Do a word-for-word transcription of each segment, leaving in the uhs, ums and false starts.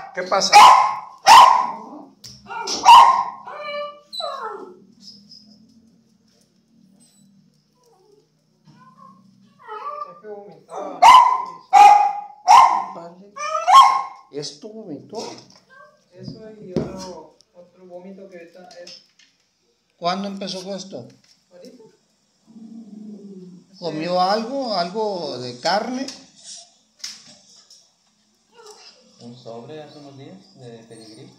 ¿Qué pasa? Es que vomitaba. Vale. ¿Esto vomitó? Eso y otro, otro vómito que ahorita es. ¿Cuándo empezó con esto? ¿Ahorita? ¿Comió algo? ¿Algo de carne? Un sobre hace unos días de pedigrí.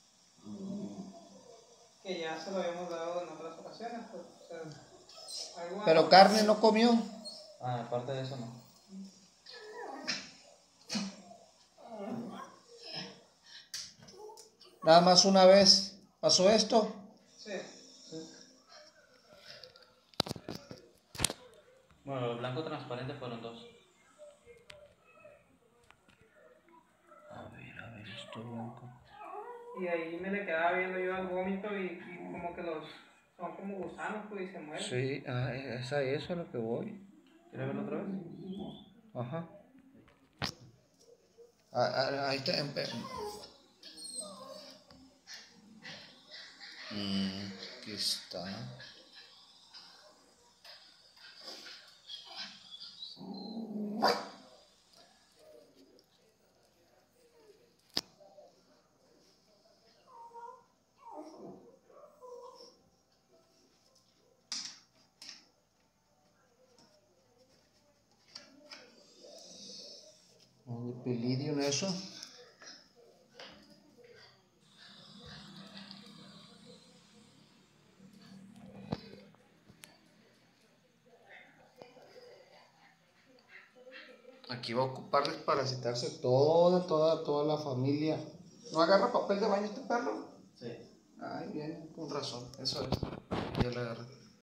Que ya se lo habíamos dado en otras ocasiones. Pues, o sea, algo ¿Pero más- carne no comió? Ah, aparte de eso no. Nada más una vez pasó esto. Sí. Bueno, los blancos transparentes fueron dos. A ver, a ver, esto blanco. Y ahí me le quedaba viendo yo al vómito y, y como que los. Son como gusanos, pues, y se mueren. Sí, ah, es a eso a lo que voy. ¿Quieres verlo otra vez? Ajá. Ah, ah, ahí está. empe- Mm, aquí está. ¿De Pelidium eso? Aquí va a ocupar desparasitarse toda, toda, toda la familia. ¿No agarra papel de baño este perro? Sí. Ay, bien, con razón, eso es. Ya lo agarré.